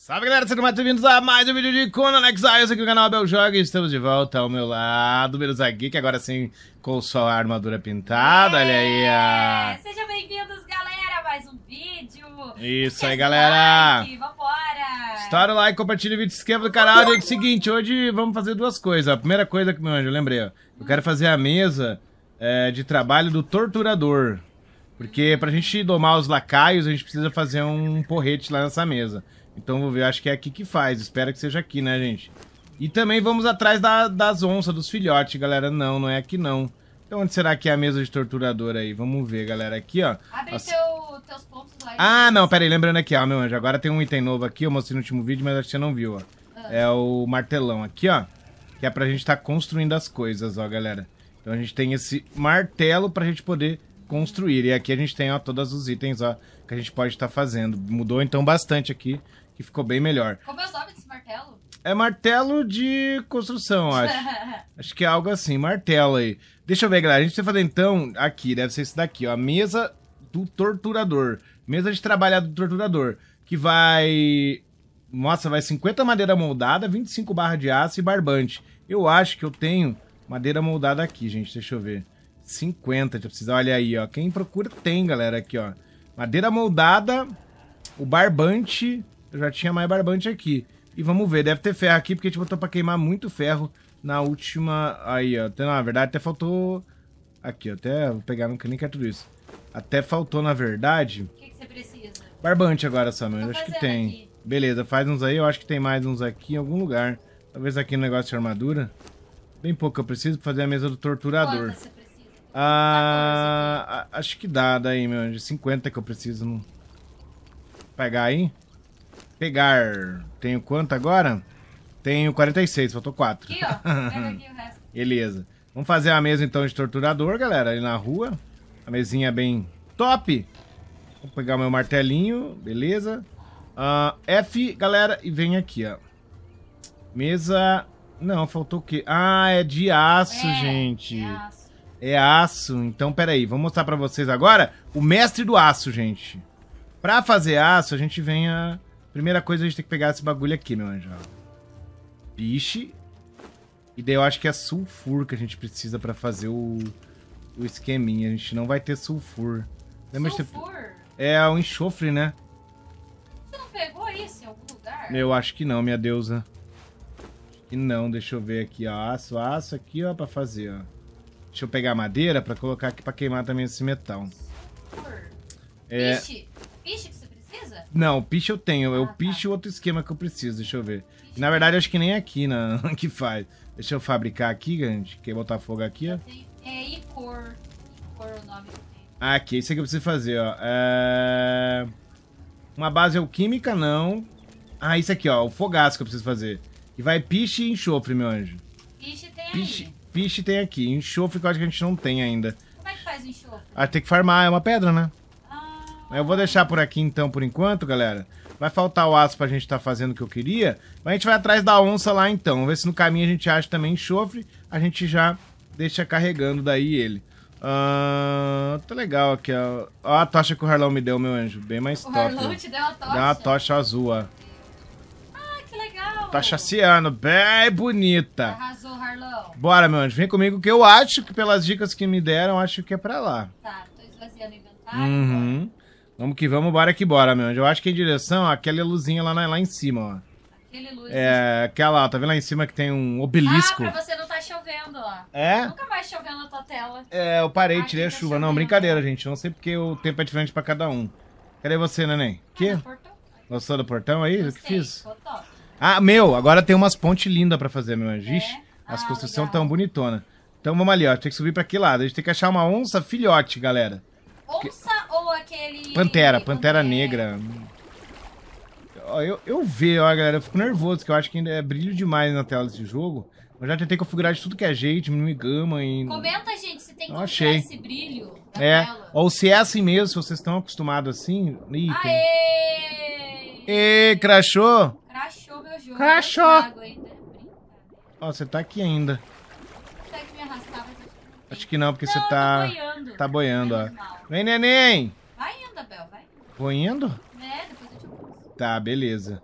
Salve galera, sejam muito bem-vindos a mais um vídeo de Conan Exiles aqui no canal Abel Joga. Estamos de volta ao meu lado, Merusa Geek, agora sim com sua armadura pintada, olha aí. Sejam bem-vindos galera, mais um vídeo. Isso aí galera. Like, vambora. Estoura o like, compartilha o vídeo, se inscreva no canal. É o seguinte, hoje vamos fazer duas coisas. A primeira coisa que, meu anjo, eu lembrei, ó. Eu quero fazer a mesa de trabalho do torturador. Porque pra gente domar os lacaios, a gente precisa fazer um porrete lá nessa mesa. Então vou ver, acho que é aqui que faz, espero que seja aqui, né, gente? E também vamos atrás das onças, dos filhotes, galera. Não, não é aqui não. Então onde será que é a mesa de torturador aí? Vamos ver, galera, aqui, ó. Abre teus pontos lá. Ah, não, pera aí, lembrando aqui, ó, meu anjo. Agora tem um item novo aqui, eu mostrei no último vídeo, mas acho que você não viu, ó. É o martelão aqui, ó. Que é pra gente estar construindo as coisas, ó, galera. Então a gente tem esse martelo pra gente poder construir. E aqui a gente tem, ó, todos os itens, ó, que a gente pode estar fazendo. Mudou, então, bastante aqui. Que ficou bem melhor. Como é o nome desse martelo? É martelo de construção, acho. Acho que é algo assim, martelo aí. Deixa eu ver, galera. A gente precisa fazer, então, aqui, deve ser esse daqui, ó. A mesa do torturador. Mesa de trabalhar do torturador. Que vai... Nossa, vai 50 madeira moldada, 25 barra de aço e barbante. Eu acho que eu tenho madeira moldada aqui, gente. Deixa eu ver. 50, já precisa... Olha aí, ó. Quem procura tem, galera, aqui, ó. Madeira moldada, o barbante... Eu já tinha mais barbante aqui. E vamos ver, deve ter ferro aqui, porque a gente botou pra queimar muito ferro na última... Aí, ó. Na verdade, até faltou... Aqui, ó. Até vou pegar no caninho que é tudo isso. Até faltou, na verdade... O que você precisa? Barbante agora, Samuel. Eu acho que tem. Aqui. Beleza, faz uns aí. Eu acho que tem mais uns aqui em algum lugar. Talvez aqui no negócio de armadura. Bem pouco eu preciso pra fazer a mesa do torturador. Quantas você precisa? Acho que dá daí, meu anjo. 50 que eu preciso. Não... Pegar aí. Pegar. Tenho quanto agora? Tenho 46, faltou 4. Aqui, ó. Pega aqui o resto. Beleza. Vamos fazer a mesa então de torturador, galera, ali na rua. A mesinha bem top. Vou pegar o meu martelinho, beleza. F, galera, e vem aqui, ó. Mesa... Não, faltou o quê? Ah, é de aço, gente. É aço. É aço. Então, peraí, vou mostrar pra vocês agora o mestre do aço, gente. Pra fazer aço, a gente vem a... Primeira coisa, a gente tem que pegar esse bagulho aqui, meu anjo. Piche. E daí eu acho que é sulfur que a gente precisa pra fazer o esqueminha. A gente não vai ter sulfur. Lembra Sulfur? É o enxofre, né? Você não pegou isso em algum lugar? Eu acho que não, minha deusa. Acho que não, deixa eu ver aqui, ó. Aço aqui, ó, pra fazer, ó. Deixa eu pegar a madeira pra colocar aqui pra queimar também esse metal. Sulfur. É... Piche? Piche que você precisa? Não, piche eu tenho. É o tá. piche e outro esquema que eu preciso, deixa eu ver. E, na verdade, acho que nem aqui que faz. Deixa eu fabricar aqui, gente. Quer botar fogo aqui, ó. É Icor. Icor é o nome que eu tenho. Aqui, isso aqui eu preciso fazer, ó. Uma base alquímica, não. Ah, isso aqui, ó. O fogaço que eu preciso fazer. E vai piche e enxofre, meu anjo. Piche tem aí. Piche tem aqui. Enxofre que eu acho que a gente não tem ainda. Como é que faz o enxofre? Ah, tem que farmar. É uma pedra, né? Ah, Eu vou deixar por aqui, então, por enquanto, galera. Vai faltar o aço pra gente estar fazendo o que eu queria. Mas a gente vai atrás da onça lá, então. Vamos ver se no caminho a gente acha também enxofre. A gente já deixa carregando daí ele. Tá legal aqui, ó. Ó a tocha que o Harlão me deu, meu anjo. Bem mais top. o Harlão te deu uma tocha? Deu uma tocha azul, ó. Ah, que legal. Tocha ciano, bem bonita. Arrasou, Harlão. Bora, meu anjo. Vem comigo que eu acho que pelas dicas que me deram, acho que é pra lá. Tá, tô esvaziando o inventário. Uhum. Vamos que vamos, bora que bora, meu anjo. Eu acho que é em direção ó, àquela luzinha lá em cima, ó. Aquele luz. É, aquela, ó, tá vendo lá em cima que tem um obelisco? Ah, pra você não tá chovendo, ó. É? Nunca mais chovendo na tua tela. É, eu parei, Aqui tirei a tá chuva. Não, chovendo. brincadeira, gente. Não sei porque o tempo é diferente pra cada um. Cadê você, neném? Que? Ah, no portão. Gostou do portão aí? O que Gostei, fiz? ficou top. Ah, meu, agora tem umas pontes lindas pra fazer, meu anjo. Ixi, as Ah, construções legal. tão bonitonas. Então vamos ali, ó. Tem que subir pra que lado? A gente tem que achar uma onça filhote, galera. Onça ou aquele... Pantera negra. Ó, eu vejo, ó, galera, eu fico nervoso, que eu acho que ainda é brilho demais na tela desse jogo. Eu já tentei configurar de tudo que é jeito, diminuir gama e... Comenta, gente, se tem Não como achei. tirar esse brilho da É, tela. ou se é assim mesmo, se vocês estão acostumados assim... Ih, tem... Aê! Ê, crashou? Crashou meu jogo. Crashou! Água ainda. Brincadeira. Ó, você tá aqui ainda. Consegue me arrastar? Acho que não, porque Não, você eu tá... tô boiando. Tá boiando, ó. Menos mal. Vem, neném! Vai indo, Bel, vai. Vou indo? É, depois eu te mostro. Tá, beleza.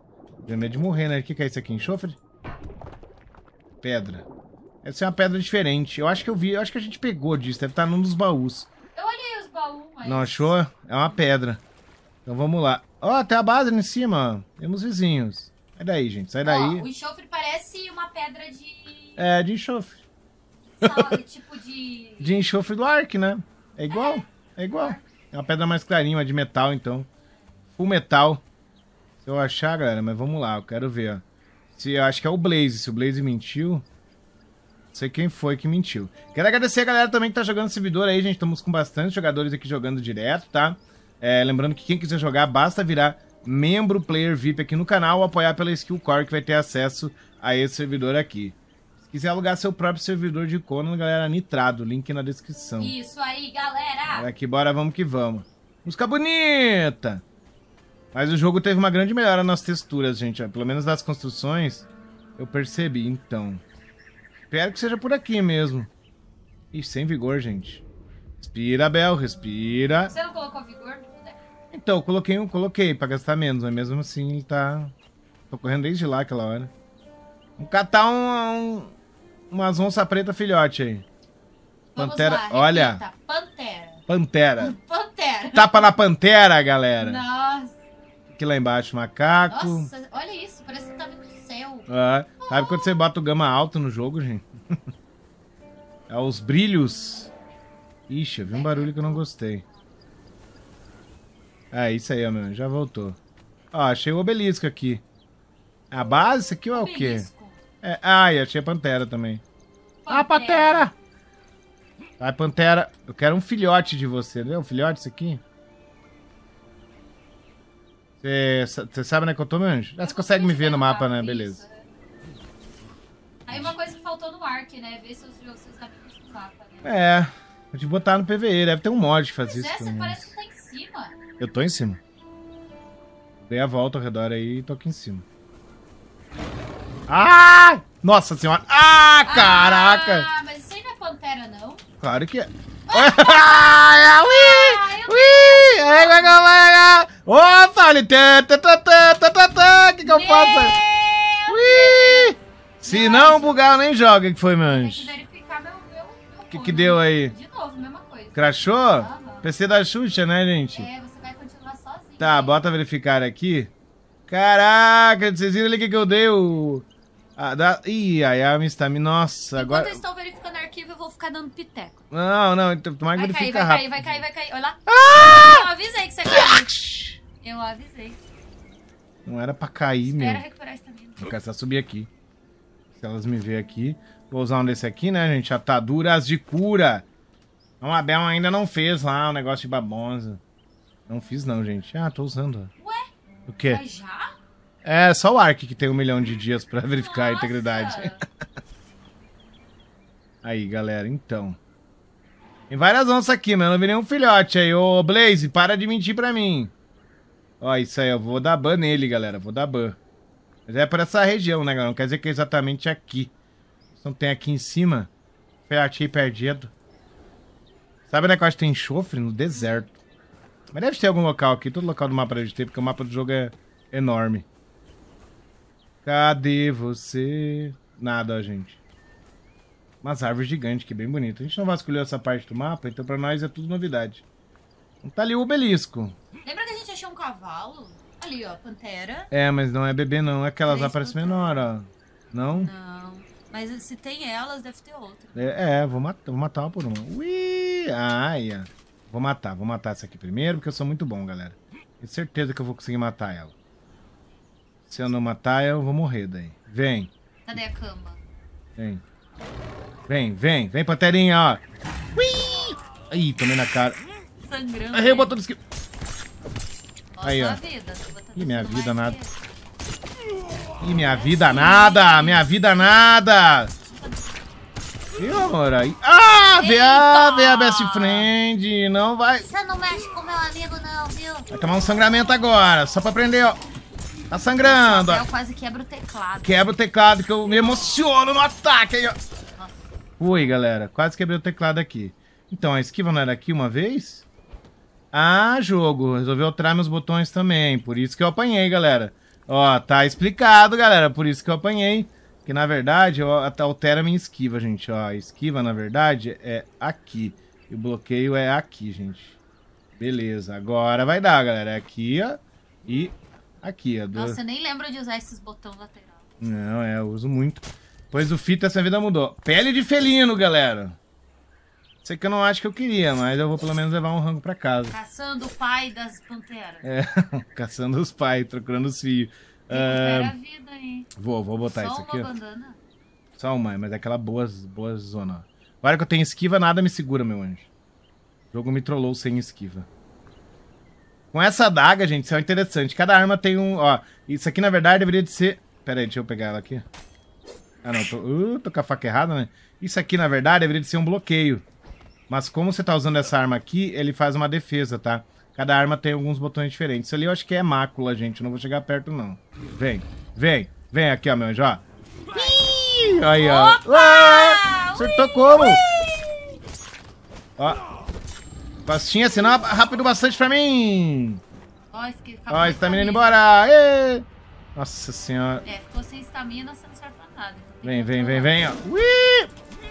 Tem medo de morrer, né? O que é isso aqui? Enxofre? Pedra. Deve ser uma pedra diferente. Eu acho que eu vi, eu acho que a gente pegou disso. Deve estar num dos baús. Eu olhei os baús, mas... Não achou? É uma pedra. Então vamos lá. Ó, tem a base ali em cima, ó. Temos vizinhos. Sai daí, gente. Sai daí. Ó, o enxofre parece uma pedra de... É, de enxofre. tipo de... De enxofre do Ark, né? É igual. É igual. É uma pedra mais clarinha, uma de metal, então. Full metal. Se eu achar, galera, mas vamos lá. Eu quero ver, ó. Eu acho que é o Blaze. Se o Blaze mentiu... Não sei quem foi que mentiu. Quero agradecer a galera também que tá jogando no servidor aí, gente. Estamos com bastante jogadores aqui jogando direto, tá? Lembrando que quem quiser jogar, basta virar membro Player VIP aqui no canal ou apoiar pela Skill Core que vai ter acesso a esse servidor aqui. Se quiser alugar seu próprio servidor de Conan, galera, Nitrado, link na descrição. Isso aí, galera! Aqui, bora, vamos que vamos. Música bonita! Mas o jogo teve uma grande melhora nas texturas, gente. Pelo menos das construções, eu percebi, então. Espero que seja por aqui mesmo. Ih, sem vigor, gente. Respira, Bel, respira. Você não colocou vigor? Então, eu coloquei pra gastar menos, mas mesmo assim ele tá... Tô correndo desde lá aquela hora. Vamos catar umas onça preta filhote aí. Pantera, Vamos lá, olha. repita. Pantera. Pantera. Pantera. Tapa na pantera, galera. Nossa. Aqui lá embaixo, macaco. Nossa, olha isso, parece que tá vindo do céu. Sabe quando você bota o gama alto no jogo, gente? É os brilhos. Ixi, eu vi um barulho que eu não gostei. Isso aí, ó, meu. Já voltou. Ó, achei o obelisco aqui. A base? Isso aqui ou é o quê? E achei a pantera também. Pantera! Vai, pantera. Eu quero um filhote de você, não é um filhote isso aqui? Você sabe onde é que eu tô, meu anjo? Você consegue me ver no mapa, né? Beleza. Aí uma coisa que faltou no Ark, né? Ver seus amigos no mapa, né? Vou te botar no PVE. Deve ter um mod que faz isso. Você parece que tá em cima. Eu tô em cima. Dei a volta ao redor aí e tô aqui em cima. Nossa senhora! Caraca! Mas isso aí não é pantera, não? Claro que é. Opa, ele... O que eu faço? Se não bugar, eu nem jogo. O que foi, meu anjo? Tem que verificar meu O que deu aí? De novo, mesma coisa. Crashou? PC da Xuxa, né, gente? Você vai continuar sozinho. Tá, bota verificar aqui. Caraca, vocês viram ali que eu dei o... Ih, a Yami está me... Nossa, Enquanto agora... eu estou verificando o arquivo, eu vou ficar dando piteco. Não, então tomara que verifica rápido. Vai cair. Olha lá. Eu avisei que você caiu. Eu avisei. Não era pra cair, meu. Espera recuperar a estamina. Eu quero só subir aqui. Se elas me verem aqui. Vou usar um desse aqui, né, gente? Ataduras de cura. A Abel ainda não fez lá o negócio de babonza. Não fiz não, gente. Tô usando. Ué? O quê? Mas já? É, só o Ark que tem 1 milhão de dias pra verificar a integridade. Aí, galera, então. Tem várias onças aqui, mas eu não vi nenhum filhote aí. Ô, Blaze, para de mentir pra mim. Ó, isso aí, eu vou dar ban nele, galera. Vou dar ban. Mas é por essa região, né, galera? Não quer dizer que é exatamente aqui. Não tem aqui em cima. Filhote aí perdido. Sabe onde é que eu acho que tem enxofre? No deserto. Mas deve ter algum local aqui. Todo local do mapa deve ter, porque o mapa do jogo é enorme. Cadê você? Nada, ó, gente. Umas árvores gigantes, que bem bonito. A gente não vasculhou essa parte do mapa, então pra nós é tudo novidade. Então tá ali o obelisco. Lembra que a gente achou um cavalo? Ali, ó, pantera. Mas não é bebê, não. É que elas aparecem menor, ó. Não? Não. Mas se tem elas, deve ter outra. Vou matar uma por uma. Ui! Vou matar essa aqui primeiro, porque eu sou muito bom, galera. Tenho certeza que eu vou conseguir matar ela. Se eu não matar, eu vou morrer daí. Vem. Cadê a cama? Vem, panterinha, ó. Ui! Ih, tomei na cara. Sangrando. Errei o botão do esquivo. Aí, ó. Ih, minha vida nada. Ih, minha vida nada. Minha vida nada. Ih, amor, aí. Vê a best friend. Não vai. Você não mexe com meu amigo, não, viu? Vai tomar um sangramento agora. Só pra aprender, ó. Tá sangrando, ó. Eu quase quebro o teclado. Quebra o teclado, que eu me emociono no ataque aí, ó. Ui, galera. Quase quebrei o teclado aqui. Então, a esquiva não era aqui uma vez? Jogo. Resolveu alterar meus botões também. Por isso que eu apanhei, galera. Ó, tá explicado, galera. Por isso que eu apanhei. Que na verdade, ó, altera a minha esquiva, gente. Ó, a esquiva, na verdade, é aqui. E o bloqueio é aqui, gente. Beleza, agora vai dar, galera. É aqui, ó. E aqui, ó. Nossa, eu nem lembro de usar esses botões laterais. Não, eu uso muito. Pois o fita, essa vida mudou. Pele de felino, galera. Sei que eu não acho que eu queria, mas eu vou pelo menos levar um rango pra casa. Caçando o pai das panteras. É, caçando os pais, procurando os fios. Recupera a vida aí. Vou botar Só isso aqui, uma ó. bandana? Só uma, mas é aquela boa zona, ó. Agora que eu tenho esquiva, nada me segura, meu anjo. O jogo me trollou sem esquiva. Com essa adaga, gente, isso é interessante. Cada arma tem um... Ó, isso aqui, na verdade, deveria de ser... Pera aí, deixa eu pegar ela aqui. Ah, não, tô com a faca errada, né? Isso aqui, na verdade, deveria de ser um bloqueio. Mas como você tá usando essa arma aqui, ele faz uma defesa, tá? Cada arma tem alguns botões diferentes. Isso ali eu acho que é mácula, gente. Eu não vou chegar perto, não. Vem, vem. Vem aqui, ó, meu anjo, ó. Ih, aí, ó. Ah, acertou como? Ó. Costinha, senão rápido bastante pra mim. Ó, estamina indo embora. Ê. Nossa senhora. É, ficou sem estamina, você não serve pra nada. Vem, vem, vem, vem, ó. Ui.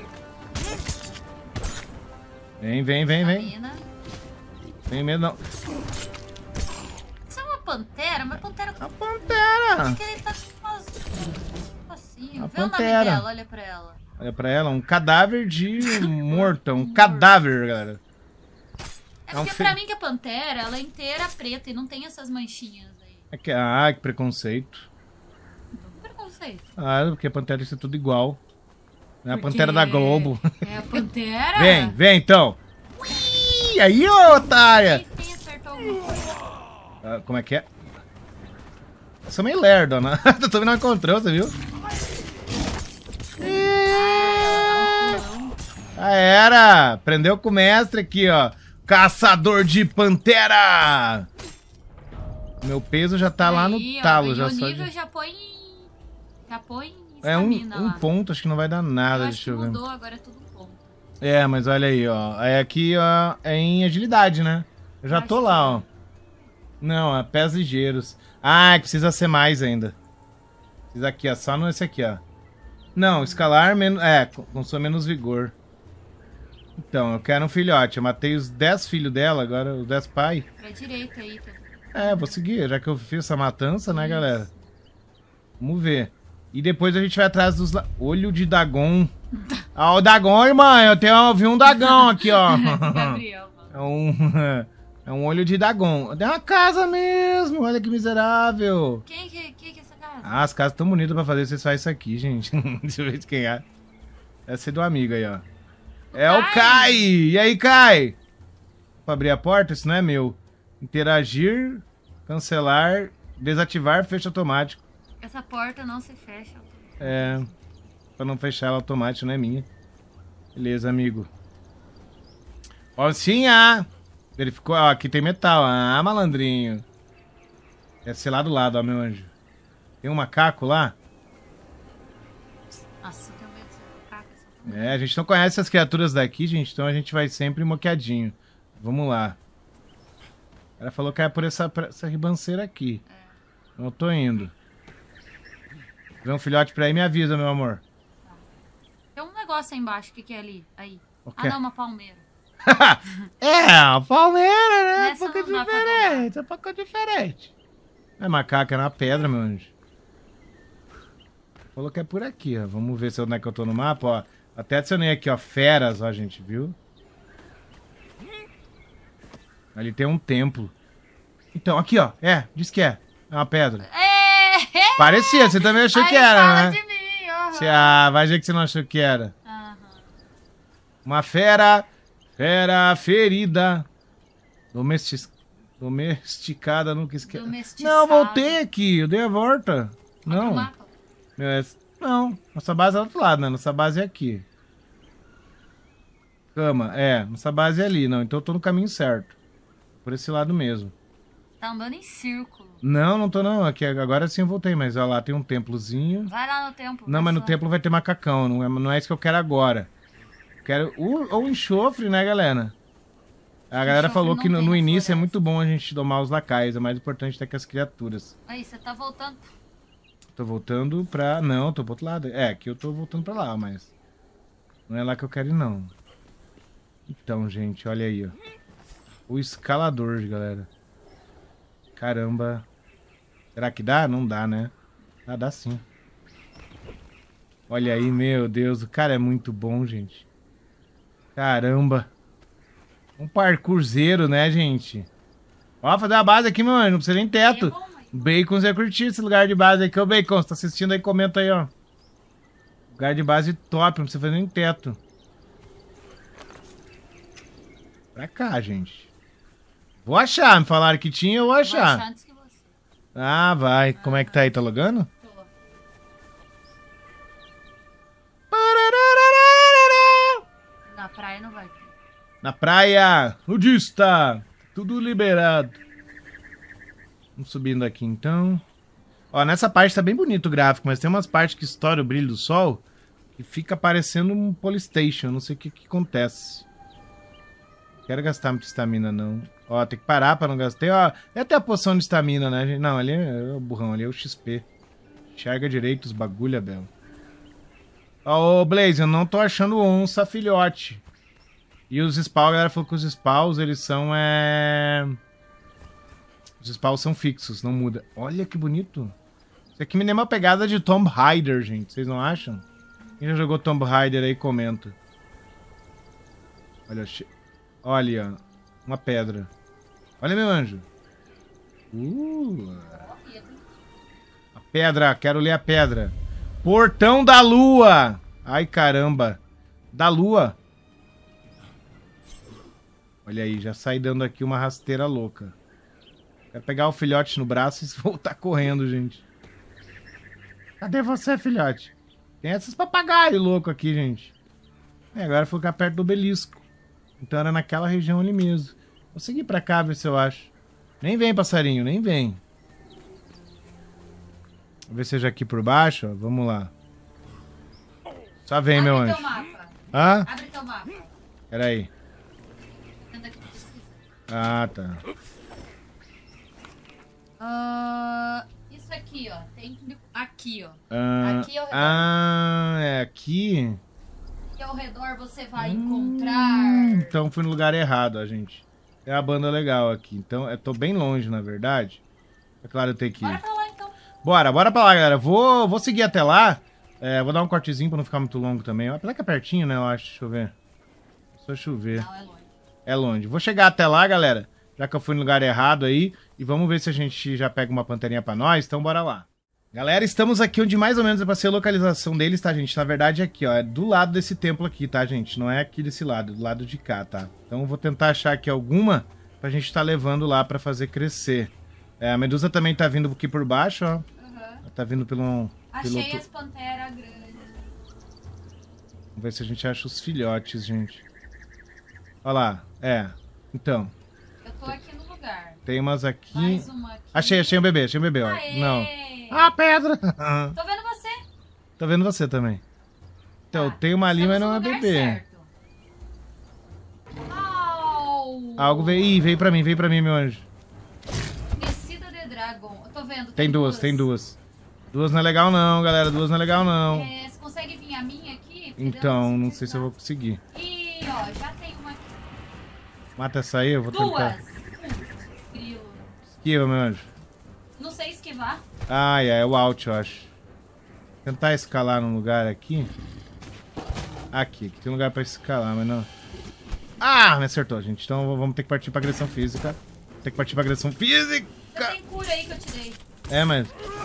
Vem, vem, vem, vem. Tem medo, não. Isso é uma pantera? Mas pantera... A pantera. Acho que ele tá com umas... assim. A Vê o nome pantera. dela, olha pra ela. Olha pra ela, um cadáver de morta. Um cadáver, galera. É porque pra mim que a pantera, ela é inteira preta e não tem essas manchinhas aí. É que, ah, que preconceito. Que preconceito. Ah, porque a pantera é tudo igual. É a pantera da Globo. É a pantera? Vem, vem então. Ui, aí, ô, otária. Enfim, acertou alguma coisa. Ah, como é que é? Eu sou meio lerdo, né? Tu também não encontrou, você viu? Ah, era! Prendeu com o mestre aqui, ó. Caçador de pantera! Meu peso já tá lá no talo. Já o só nível de... já põe É um ponto, acho que não vai dar nada. Deixa eu ver. Mudou, agora é tudo um ponto. É, mas olha aí, ó. Aí aqui, ó, é em agilidade, né? Eu já tô lá, ó. Não, é pés ligeiros. Ah, precisa ser mais ainda. Precisa aqui, ó. Só nesse aqui, ó. Não, escalar menos... É, consome menos vigor. Então, eu quero um filhote. Eu matei os 10 filhos dela, agora os 10 pais. Pra direita aí. Tá... É, vou seguir, já que eu fiz essa matança, né, galera? Vamos ver. E depois a gente vai atrás dos... Olho de Dagon. Ah, o Dagon, irmã. Eu vi um Dagon aqui, ó. Gabriel, mano. É um olho de Dagon. É uma casa mesmo. Olha que miserável. Quem que é essa casa? Ah, as casas tão bonitas pra fazer. Vocês fazem isso aqui, gente. Deixa eu ver de quem é. Deve ser do amigo aí, ó. É o Kai. E aí, Kai? Pra abrir a porta? Isso não é meu. Interagir, cancelar, desativar, fecha automático. Essa porta não se fecha. É, pra não fechar ela automático, não é minha. Beleza, amigo. Oncinha! Verificou, ó, aqui tem metal. Ah, malandrinho. Deve ser lá do lado, ó, meu anjo. Tem um macaco lá? Nossa, eu tenho medo desse macaco. É, a gente não conhece as criaturas daqui, gente, então a gente vai sempre moqueadinho. Vamos lá. Ela falou que é por essa ribanceira aqui. É. Eu tô indo. Vê um filhote pra aí, me avisa, meu amor. Tem um negócio aí embaixo, o que é ali? Aí. Okay. Ah, não, uma palmeira. É, a palmeira, né? Nessa Um pouco diferente, um pouco diferente. É macaca, é na pedra, meu anjo. Falou que é por aqui, ó. Vamos ver se onde é que eu tô no mapa, ó. Até adicionei aqui, ó, feras, ó, gente, viu? Ali tem um templo. Então, aqui, ó. É, diz que é. É uma pedra. Parecia, você também achou que era, né? De mim, vai ver que você não achou que era. Uma fera ferida. Domesticada, nunca esquece. Não, voltei aqui, eu dei a volta. Não. Não, nossa base é do outro lado, né? Nossa base é aqui. Cama, nossa base é ali, não. Então eu tô no caminho certo. Por esse lado mesmo. Tá andando em círculo. Não, não tô não. Aqui, agora sim eu voltei, mas olha lá, tem um templozinho. Vai lá no templo. Não, mas no templo vai ter macacão. Não é isso que eu quero agora. Eu quero o enxofre, né, galera? A galera falou que no início é floresta. muito bom a gente domar os lacaios. É mais importante até que as criaturas. Aí, você tá voltando. Tô voltando pra... Não, tô pro outro lado. É, aqui eu tô voltando pra lá, mas... Não é lá que eu quero ir, não. Então, gente, olha aí, ó. O escalador, galera. Caramba. Será que dá? Não dá, né? Ah, dá sim. Olha aí, meu Deus. O cara é muito bom, gente. Caramba. Um parkourzeiro, né, gente? Ó, fazer a base aqui, meu mano. Não precisa nem teto. É bom, mas... Bacon ia curtir esse lugar de base aqui. Ô, Bacon, você tá assistindo aí? Comenta aí, ó. Lugar de base top. Não precisa fazer nem teto. Pra cá, gente. Vou achar. Me falaram que tinha, eu vou Vou achar achar. antes que você. Ah, vai. Como é que tá aí? Tá logando? Tô. Na praia não vai ter. Na praia, nudista, tudo liberado. Vamos subindo aqui então. Ó, nessa parte tá bem bonito o gráfico, mas tem umas partes que estoura o brilho do sol que fica parecendo um Polystation, não sei o que acontece. Não quero gastar muita estamina não. Ó, tem que parar pra não gastar. Ó, é até a poção de estamina, né, gente? Não, ali é o burrão, ali é o XP. Enxerga direito os bagulho, Bel. Ó, ô Blaze, eu não tô achando onça, filhote. E os spawns, a galera falou que os spawns, eles são, Os spawns são fixos, não muda. Olha que bonito. Isso aqui me lembra uma pegada de Tomb Raider, gente. Vocês não acham? Quem já jogou Tomb Raider aí, comenta. Olha, olha, ó. Uma pedra. Olha, meu anjo. A pedra, quero ler a pedra. Portão da Lua. Ai, caramba. Da Lua. Olha aí, já sai dando aqui uma rasteira louca. Quero pegar o filhote no braço e voltar correndo, gente. Cadê você, filhote? Tem esses papagaios loucos aqui, gente. Agora foi ficar perto do obelisco. Então era naquela região ali mesmo. Vou seguir pra cá, ver se eu acho. Nem vem, passarinho, nem vem. Vou ver se seja aqui por baixo, ó. Vamos lá. Só vem, meu anjo. Abre teu mapa. Hã? Abre teu mapa. Pera aí. Tenta aqui pesquisar. Ah, tá. Isso aqui, ó. Tem aqui, ó. Aqui ao redor. é aqui? Aqui ao redor você vai encontrar... Então fui no lugar errado, ó, gente. É a banda legal aqui. Então, eu tô bem longe, na verdade. É claro, eu tenho que ir. Bora pra lá, então. Bora pra lá, galera. Vou seguir até lá. Vou dar um cortezinho pra não ficar muito longo também. Apesar que é pertinho, né, eu acho. Deixa eu ver. Só chover. Não, é longe. É longe. Vou chegar até lá, galera. Já que eu fui no lugar errado aí. E vamos ver se a gente já pega uma panterinha pra nós. Então, bora lá. Galera, estamos aqui onde mais ou menos eu passei a localização deles, tá, gente? Na verdade é aqui, ó. É do lado desse templo aqui, tá, gente? Não é aqui desse lado, é do lado de cá, tá? Então eu vou tentar achar aqui alguma pra gente tá levando lá pra fazer crescer. A Medusa também tá vindo aqui por baixo, ó. Ela tá vindo pelo... Achei as panteras grandes. Vamos ver se a gente acha os filhotes, gente. Olha lá. Então. Eu tô aqui no lugar. Tem umas aqui. Mais uma aqui. Achei um bebê, ó. Aê! Não. Ah, pedra! Tô vendo você. Tô vendo você também. Então, tem uma ali, mas não é bebê. Certo. Algo veio pra mim, meu anjo. Descida de Dragon. Eu tô vendo. Tem duas. Duas não é legal não, galera. Duas não é legal não. Você consegue vir a minha aqui? Então, não sei se eu vou conseguir. E, ó, já tem uma aqui. Mata essa aí, eu vou tentar. Grilo. Esquiva, meu anjo. Não sei esquivar. Ah, é o alt, eu acho. Tentar escalar num lugar aqui. Aqui tem um lugar pra escalar, mas não... Ah, me acertou, gente. Então vamos ter que partir pra agressão física. Eu tenho cura aí que eu te dei. Mas...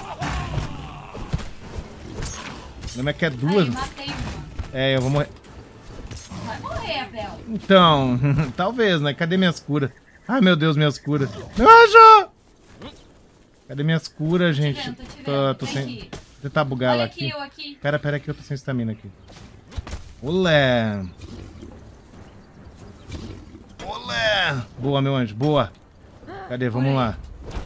Não é que é duas. Aí, matei uma. Eu vou morrer. Vai morrer, Abel. Então, talvez, né? Cadê minhas curas? Ai, meu Deus, minhas curas. Meu anjo! Cadê minhas curas, gente? Tô sem... Vou tentar bugar ela aqui. Eu aqui. Pera que eu tô sem estamina aqui. Olé! Boa, meu anjo, boa. Cadê? Vamos lá.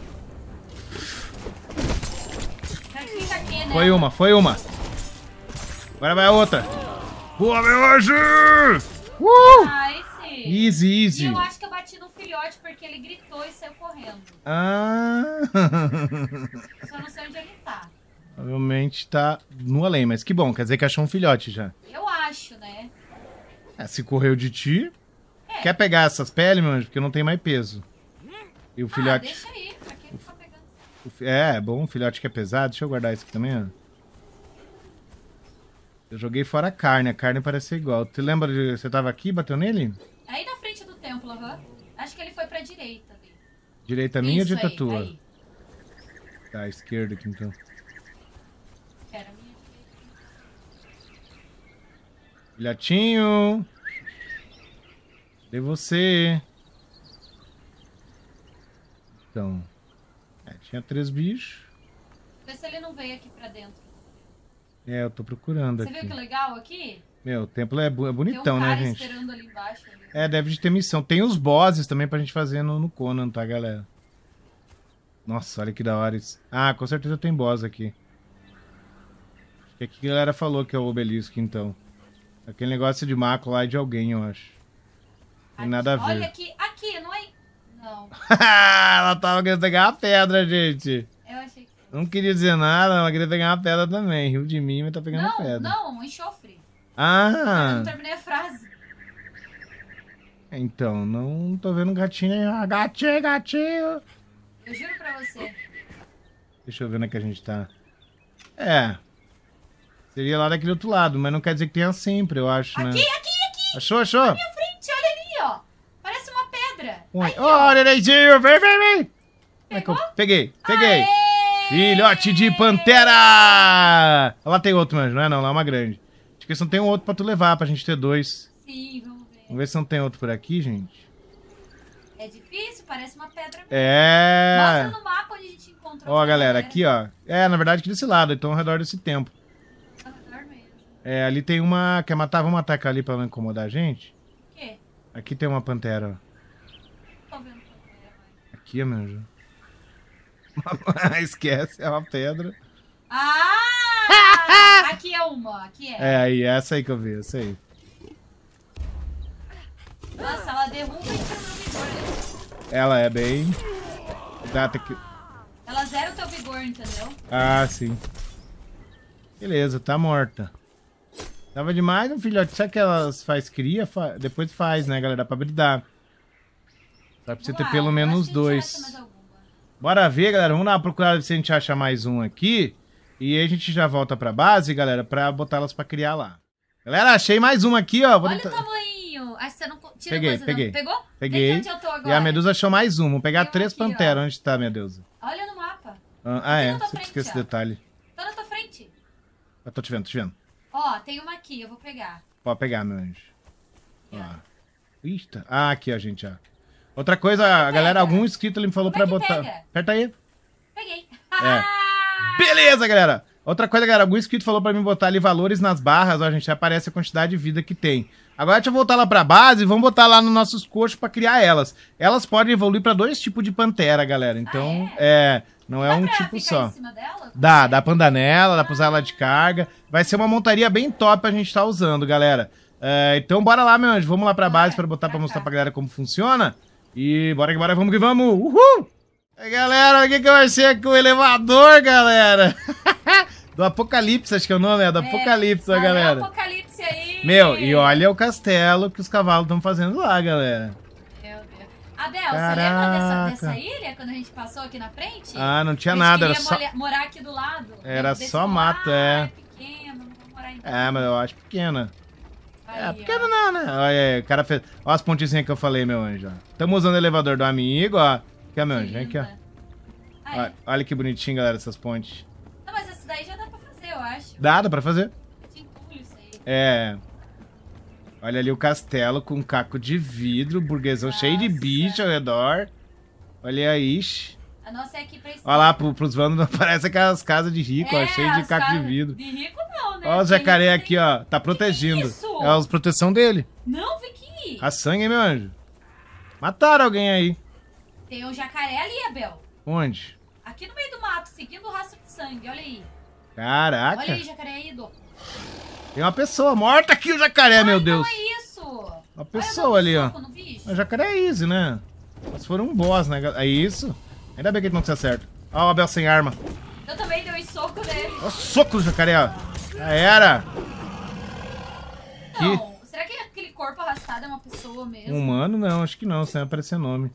Aqui, né? Foi uma. Agora vai a outra. Boa, meu anjo! Nice. Easy. E eu acho que eu bati no filhote porque ele gritou e saiu correndo. Ah! Só não sei onde ele tá. Provavelmente tá no além, mas que bom, quer dizer que achou um filhote já. Eu acho, né? É, se correu de ti... Quer pegar essas peles, meu anjo? Porque não tem mais peso. E o filhote... deixa aí, pra que tá pegando? É bom, o filhote que é pesado. Deixa eu guardar isso aqui também, ó. Eu joguei fora a carne parece ser igual. Tu lembra de... Você tava aqui, bateu nele? Aí na frente do templo, acho que ele foi pra direita. Ali. Direita minha ou direita aí, tua? Aí. Tá, esquerda aqui então. Era minha direita. Filhotinho! Cadê você? Então... tinha 3 bichos. Vê se ele não veio aqui pra dentro. É, eu tô procurando Você aqui. viu que legal aqui? Meu, o templo é bonitão, tem um cara né, gente? esperando ali embaixo. Ali. É, deve de ter missão. Tem os bosses também pra gente fazer no Conan, tá, galera? Nossa, olha que da hora isso. Ah, com certeza tem boss aqui. Acho que aqui a galera falou que é o obelisco, então. Aquele negócio de maco lá é de alguém, eu acho. Tem nada a ver. Olha aqui, não é... Não. Ela tava querendo pegar uma pedra, gente. Eu achei que... Não queria dizer nada, ela queria pegar uma pedra também. Riu de mim, mas tá pegando a pedra. Não, um enxofre. Eu Ah! não terminei a frase. Então, não tô vendo gatinho aí. Ah, gatinho, gatinho. Eu juro pra você. Deixa eu ver onde é que a gente tá. É. Seria lá daquele outro lado, mas não quer dizer que tenha sempre, eu acho, né? Aqui! Achou? Na minha frente, olha ali, ó. Parece uma pedra. Oi. Aí, ó. Ó, nenenzinho, vem. Pegou? Peguei. Aê! Filhote de pantera! Lá tem outro, mas não é não, lá é uma grande. Acho que se não tem um outro pra tu levar, pra gente ter 2. Sim, vamos ver. Vamos ver se não tem outro por aqui, gente. É difícil, parece uma pedra mesmo. É. Mostra no mapa onde a gente encontrou. Ó, galera, aqui, ó. É, na verdade, aqui desse lado, então ao redor desse tempo. Ao redor mesmo. É, ali tem uma... Quer matar? Vamos atacar ali pra não incomodar a gente? O quê? Aqui tem uma pantera, ó. Tô vendo pantera, mas... Aqui, meu anjo. Esquece, é uma pedra. Ah! Aqui é uma, aqui é. É, aí, essa aí que eu vi, essa aí. Nossa, ela derruba e tira o meu vigor. Né? Ela é bem... Data que... Ela zera o teu vigor, entendeu? Ah, sim. Beleza, tá morta. Tava demais, um filhote. Sabe que elas faz cria? Depois faz, né, galera? Pra bridar. Só pra você ter pelo menos 2. Bora ver, galera. Vamos dar uma procurada se a gente acha mais um aqui. E aí a gente já volta pra base, galera, pra botar elas pra criar lá. Galera, achei mais um aqui, ó. Olha o tamanho. Acho que você não tira coisa, Peguei. não. Pegou? Peguei. Onde eu tô agora? E a Medusa achou mais um. Vamos pegar Tem um 3 aqui, panteras. ó. Onde tá, Medusa? Olha no mapa. Ah, é. na tua Sempre frente, esqueci esse ó. detalhe. Tô na tua frente. Eu tô te vendo. Ó, tem uma aqui, eu vou pegar. Pode pegar, meu anjo. Aqui, ó. Ó. Eita. Ah, aqui, ó, gente, ó. Outra coisa, a galera, algum inscrito ali me falou Como pra é que botar... pega? Aperta aí. Peguei. Beleza, galera. Outra coisa, galera, algum inscrito falou pra mim botar ali valores nas barras, ó, gente, aparece a quantidade de vida que tem. Agora deixa eu voltar lá pra base e vamos botar lá nos nossos coxos pra criar elas. Elas podem evoluir pra 2 tipos de pantera, galera. Então, não é um tipo só. Em cima dela? Dá pra andar nela, dá pra usar ela de carga. Vai ser uma montaria bem top pra gente tá usando, galera. Então bora lá, meu anjo, vamos lá pra base pra botar pra mostrar pra galera como funciona. E bora vamos que vamos. Uhul! Aí, galera, o que vai ser aqui o elevador, galera? Do Apocalipse, acho que é o nome, do Apocalipse, ó, galera. Apocalipse aí. Meu, e olha o castelo que os cavalos estão fazendo lá, galera. Meu Deus. Abel, você Caraca. lembra dessa ilha, quando a gente passou aqui na frente? Ah, não tinha nada, era só... morar aqui do lado. Era Desse só mato, é pequeno, não vou morar em... mas eu acho pequena. Aí, Pequena não, né? Olha aí, o cara fez... Olha as pontezinhas que eu falei, meu anjo, ó. Estamos usando o elevador do amigo, ó. Aqui, ó, meu anjo, vem aqui, ó. Olha que bonitinho, galera, essas pontes. Não, mas essa daí já dá pra fazer, eu acho. Dá pra fazer. Te entulho isso aí. Olha ali o castelo com um caco de vidro, burguesão cheio de bicho ao redor. Olha aí, ixi. A nossa é aqui pra esquerda. Olha lá, pros vândalos parece aquelas casas de rico, ó, cheio de caco de vidro. De rico não, né? Ó o jacaré aqui, ó, tá protegindo. isso? É a proteção dele. Não, Vicky. A sangue, hein, meu anjo? Mataram alguém aí. Tem um jacaré ali, Abel. Onde? Aqui no meio do mato, seguindo o rastro de sangue, olha aí. Caraca. Olha aí, jacaré aí, Dô. Tem uma pessoa morta aqui, o jacaré, meu Deus. Não é isso. Uma pessoa ali, ó. No bicho. O jacaré é easy, né? Mas foram um boss, né? É isso? Ainda bem que ele não se acerta. Ó, o Abel sem arma. Eu também dei um soco nele. Ó, soco do jacaré, ó. Já era. Não, será que aquele corpo arrastado é uma pessoa mesmo? Humano não, acho que não, sem aparecer nome.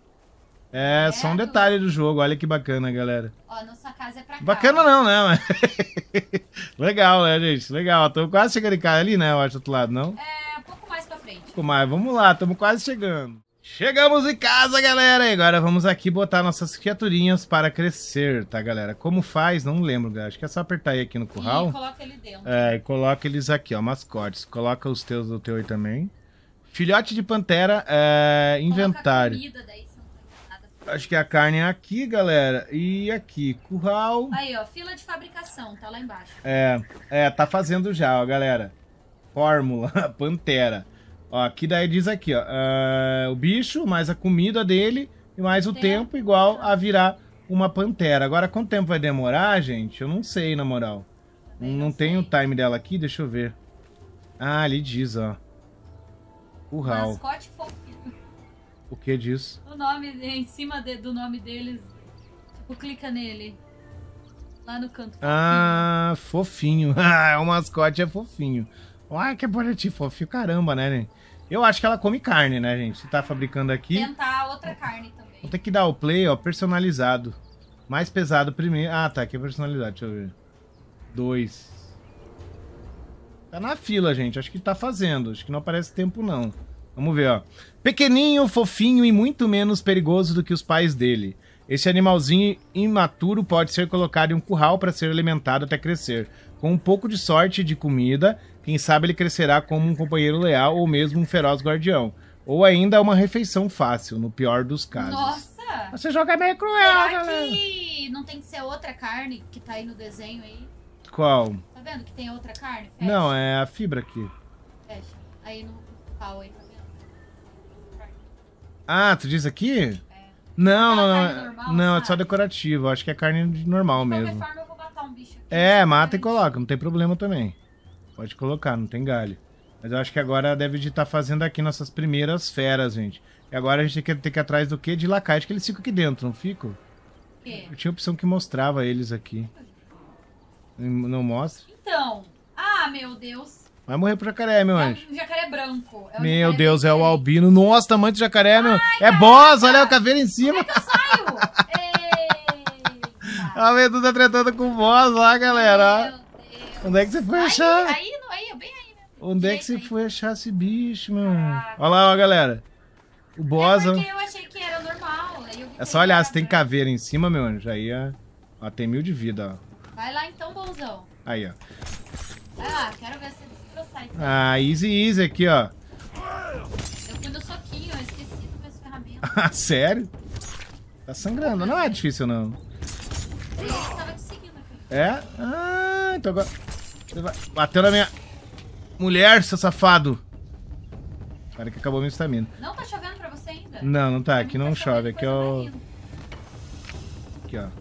É, só um detalhe do jogo, olha que bacana, galera. Ó, nossa casa é pra cá. Bacana não, né? Mas... Legal, né, gente? Legal, tô quase chegando em casa ali, né? Eu acho, do outro lado, não? É, um pouco mais pra frente. Mas vamos lá, estamos quase chegando. Chegamos em casa, galera! E agora vamos aqui botar nossas criaturinhas para crescer, tá, galera? Como faz? Não lembro, galera. Acho que é só apertar aí aqui no curral. E coloca ele dentro. É, e coloca eles aqui, ó, mascotes. Coloca os teus do teu aí também. Filhote de pantera, inventário. Coloca comida, daí você não tem nada. Acho que a carne é aqui, galera. E aqui, curral. Aí, ó, fila de fabricação, tá lá embaixo. Tá fazendo já, ó, galera. Fórmula, pantera. Ó, aqui daí diz aqui, ó, o bicho, mais a comida dele e mais o tempo igual a virar uma pantera. Agora, quanto tempo vai demorar, gente? Eu não sei, na moral. Não tem o time dela aqui, deixa eu ver. Ah, ali diz, ó. Curral. Mascote fofinho. O que diz? O nome, em cima do nome deles, tipo, clica nele. Lá no canto. Fofinho. Ah, fofinho. Ah, o mascote é fofinho. Ai, que bonitinho, fofinho. Caramba, né? Eu acho que ela come carne, né, gente? Se tá fabricando aqui... Tentar outra carne também. Vou ter que dar o play, ó, personalizado. Mais pesado primeiro. Ah, tá, aqui é personalizado, deixa eu ver. 2. Tá na fila, gente. Acho que tá fazendo. Acho que não aparece tempo, não. Vamos ver, ó. Pequenininho, fofinho e muito menos perigoso do que os pais dele. Esse animalzinho imaturo pode ser colocado em um curral para ser alimentado até crescer. Com um pouco de sorte de comida, quem sabe ele crescerá como um companheiro leal ou mesmo um feroz guardião. Ou ainda uma refeição fácil, no pior dos casos. Nossa! Você joga meio cruel, Será galera. que não tem que ser outra carne que tá aí no desenho aí? Qual? Tá vendo que tem outra carne? Fecha. Não, é a fibra aqui. Fecha. Aí no pau aí, tá vendo? Ah, tu diz aqui? Não, não, carne não. normal, Não, é sabe? só decorativo. Acho que é carne normal De mesmo. qualquer forma, eu vou matar um bicho aqui. Mata e coloca, não tem problema também. Pode colocar, não tem galho. Mas eu acho que agora deve de estar fazendo aqui nossas primeiras feras, gente. E agora a gente tem que ir atrás do quê? De lacai. Acho que eles ficam aqui dentro, não ficam? O quê? Eu tinha a opção que mostrava eles aqui. Não mostra? Então. Ah, meu Deus. Vai morrer pro jacaré, meu anjo. É um jacaré branco. É um Meu jacaré Deus, é o diferente. albino. Nossa, tamanho de jacaré, meu. É boss, olha o caveira em cima. Eu saio! Eita. A Medu tá tretando com o boss lá, galera. Meu Deus. Onde é que você foi achar? Aí, bem aí, né? Onde é que você Jeito aí. foi achar esse bicho, meu? Caraca. Olha lá, ó, galera. O boss, É ó. porque eu achei que era normal. Aí eu vi É que só olhar, era se tem branco. caveira em cima, meu anjo. Aí, ó, tem 1000 de vida, ó. Vai lá então, bonzão. Aí, ó. Vai lá, quero ver você destroçar isso. Ah, easy aqui, ó. Eu fui no soquinho, eu esqueci das minhas ferramentas. Ah, sério? Tá sangrando. Não é difícil, não. Ele tava te seguindo aqui. É? Ah, então agora... Você vai... Bateu na minha mulher, seu safado. Cara que acabou minha estamina. Não tá chovendo pra você ainda? Não, não tá. Aqui não tá chove. chovendo, Aqui é depois o... eu tô indo. Aqui, ó.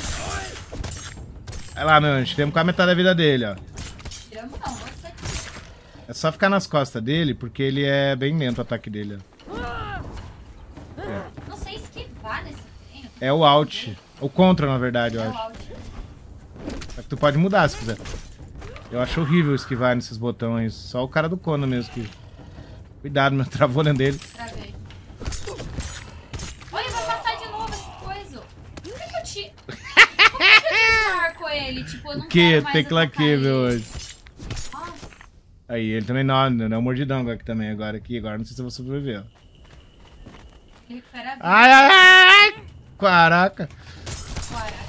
Vai lá, meu anjo. Temos quase metade da vida dele, ó. Tiramos não, você aqui. É só ficar nas costas dele, porque ele é bem lento o ataque dele, ó. Não sei esquivar nesse trem. É o Alt. O Contra, na verdade, eu É o acho. Alt. Só que tu pode mudar se quiser. Eu acho horrível esquivar nesses botões. Só o cara do Conan mesmo que... Cuidado, meu. Travou dentro dele. Travei. Oi, vai matar de novo esse coisa. Por que eu te... Como que eu desmarco ele? Tipo, eu não Que? quero mais Tecla atacar que, meu ele. anjo. Nossa. Aí, ele também não é um mordidão aqui também. Agora, não sei se eu vou sobreviver, ó. Ele recupera a vida. Ai! Caraca. Agora.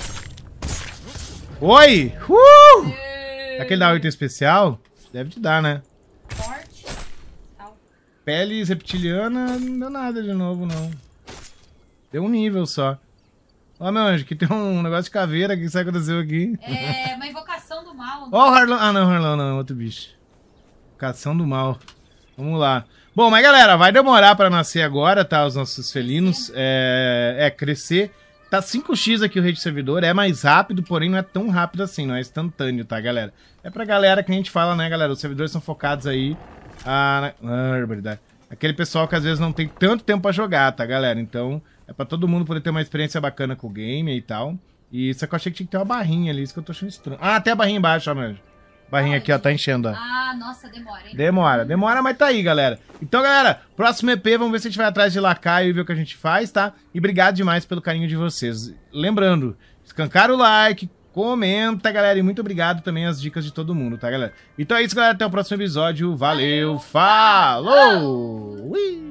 Oi! Será que ele dá 8 especial? Deve te dar, né? Forte. Tal. Pele reptiliana não deu nada de novo, não. Deu um nível só. Ó, meu anjo, aqui tem um negócio de caveira. O que aconteceu aqui? É uma invocação do mal. Ó o Harlão. Ah, não, Harlão não. Outro bicho. Invocação do mal. Vamos lá. Bom, mas galera, vai demorar pra nascer agora, tá? Os nossos felinos. Crescer. Tá 5x aqui o rate servidor, é mais rápido, porém não é tão rápido assim, não é instantâneo, tá, galera? É pra galera que a gente fala, né, galera? Os servidores são focados aí aquele pessoal que às vezes não tem tanto tempo pra jogar, tá, galera? Então, é pra todo mundo poder ter uma experiência bacana com o game e tal. E só que eu achei que tinha que ter uma barrinha ali, isso que eu tô achando estranho. Ah, tem a barrinha embaixo, ó, meu. Barrinha aqui, ó, tá enchendo, ó. Ah, nossa, demora, hein? Demora, mas tá aí, galera. Então, galera, próximo EP, vamos ver se a gente vai atrás de lacaio e ver o que a gente faz, tá? E obrigado demais pelo carinho de vocês. Lembrando, escancara o like, comenta, galera, e muito obrigado também às dicas de todo mundo, tá, galera? Então é isso, galera, até o próximo episódio. Valeu, falou! Ui!